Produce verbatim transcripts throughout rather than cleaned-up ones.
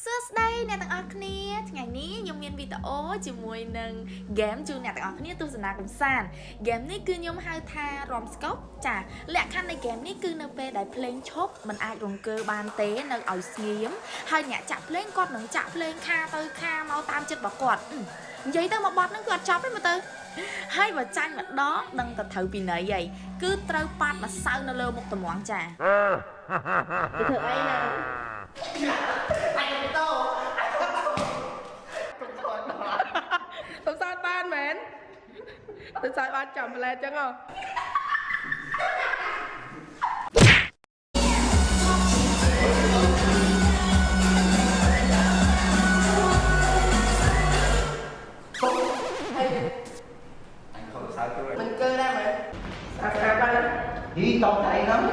Sớt đây nè tặng ớt khnia ngày ní nhung miên video chỉ mùi nâng game chu nè tặng ớt khnia tu sna cùng sàn game ní cứ nhung hai tha rom scope chả lẽ khăn này game ní cứ nâng pe đại playing chop mình ai rồng cơ ban tế nâng ỏi xiêm hai nhả chạm playing con nâng chạm playing kha tơi kha mau tam chết bỏ quạt giấy tao mà bọt nó quạt chop đấy mà tư hai và tranh mặt đó đừng tập thử vì nãy vậy cứ trâu pat mà sao nó lơ một tầm món trà thì thử ai nào tôi sao tan mến tôi sao ban chậm lên chứ không mình cơ ra mà sao sao ba lên đi tao thấy lắm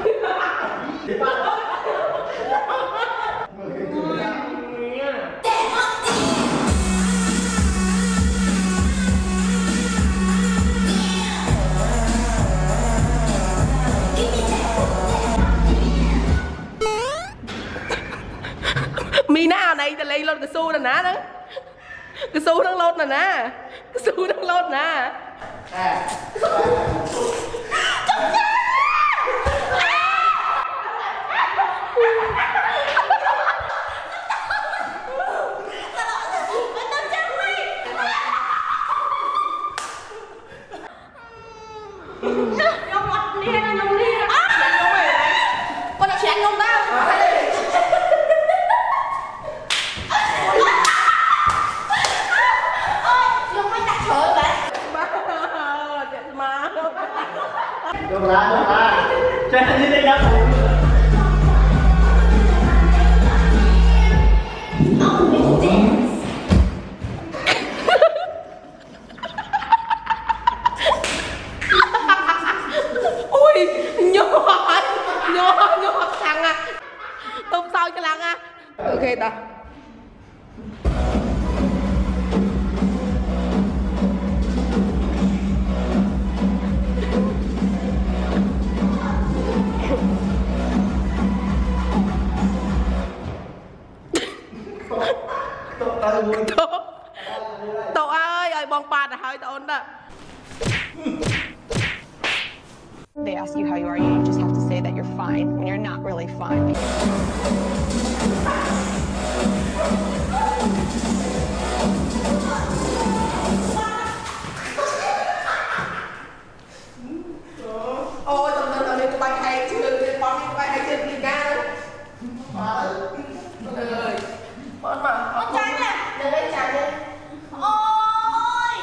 mi nào này ta lấy lột cái xu này ná đó cái xu đang lột này nè cái xu đang lột nè Được ra, được ra. Chơi đi đi đâu. Ui, nhỏ, nhỏ, nhỏ thằng à. Không sao cho lăng à. Ok ta. Cậu ơi, ơi bong ba là hơi tốn đó. They ask you how you are, you just have to say that you're fine when you're not really fine. Ôi, tầm tầm tầm đi tụi bay hay chứ đừng con đi tụi bay hay chứ đi ra đâu. Trời ơi. Con mà, con tránh nè. Để đây tránh đi. Ôi.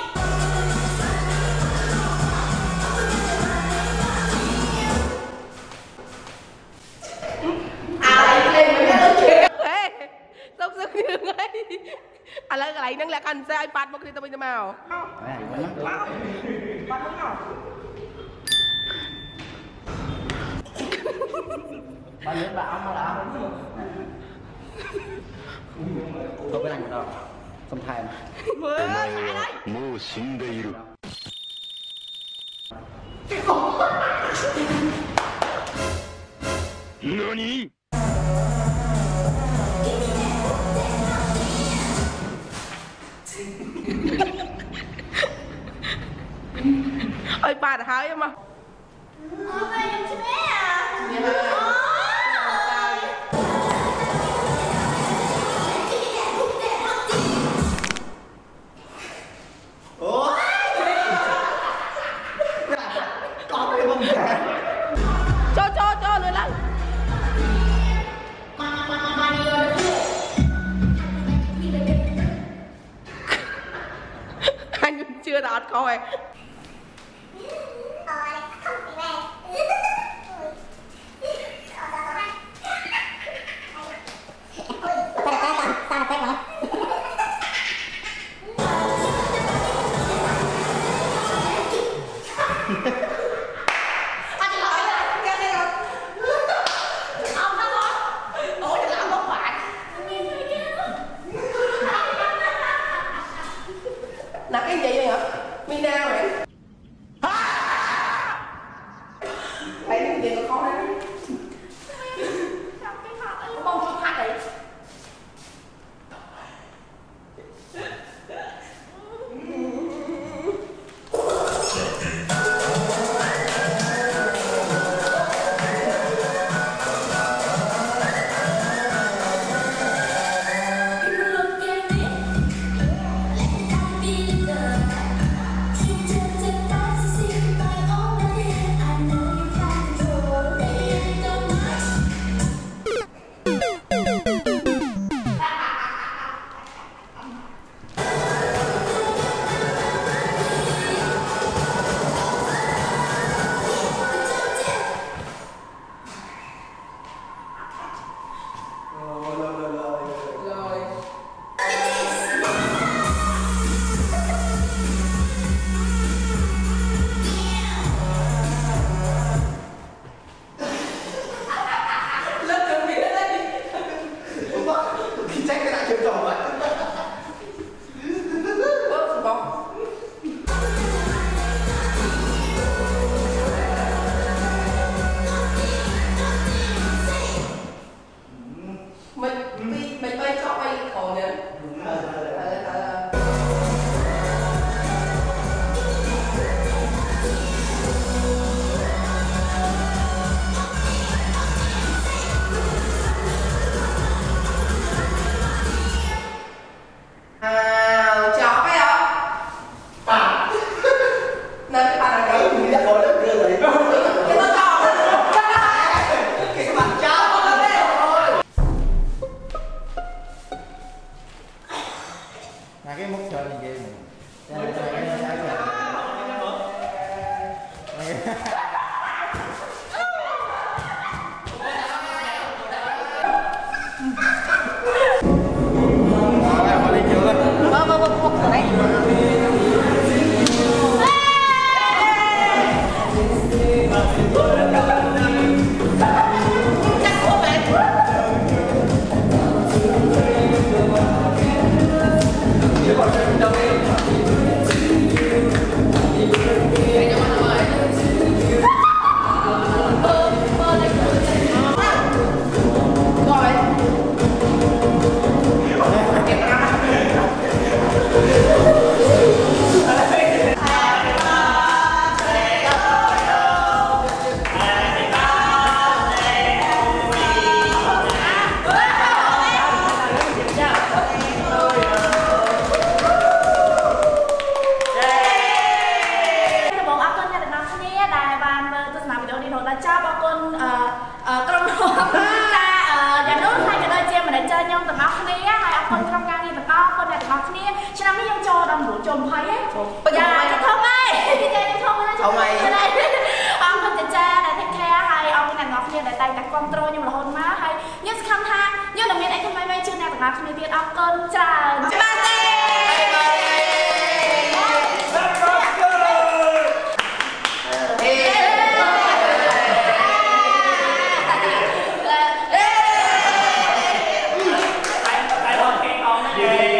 À, lên mình cái kia. Ê, sốc sức như ngay. À lấy cái này nâng lại cần xe iPad một khi tao mình màu. Này, nó nắng lắm. Con đúng không? Ba nhớ bà ông mà đã không cái này đâu không thèm Nani? Ôi bà đã hỏi em mà. Ôi em chứ bé à. ủa con đi bông kìa Cho cho cho nữa lắm. Anh chưa đọt coi. Là cái gì vậy hả? Mi nào vậy? cái mốc chơi gì game vâng vâng vâng vâng ở đây chồm thấy ấy. Dạ, cái thông ấy. Cái thông ấy. Thông ấy. Ông không thể cha để take care hay ông này ngọc như để tay đặt control nhưng mà hôn má hay. Nhưng khăn tha, nhưng là miền anh không may may chưa nè ngọc như tiền ông con trời. Yeah.